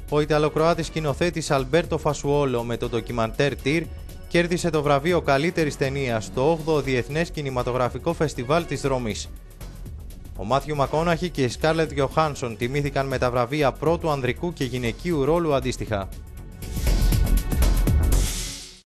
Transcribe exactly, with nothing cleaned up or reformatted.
Ο Ιταλοκροάτης σκηνοθέτης Αλμπέρτο Φασουόλο με το ντοκιμαντέρ Τυρ κέρδισε το βραβείο καλύτερης ταινίας στο όγδοο Διεθνές Κινηματογραφικό Φεστιβάλ της Ρώμης. Ο Μάθιου Μακόναχι και η Σκάρλετ Γιοχάνσον τιμήθηκαν με τα βραβεία πρώτου ανδρικού και γυναικείου ρόλου αντίστοιχα.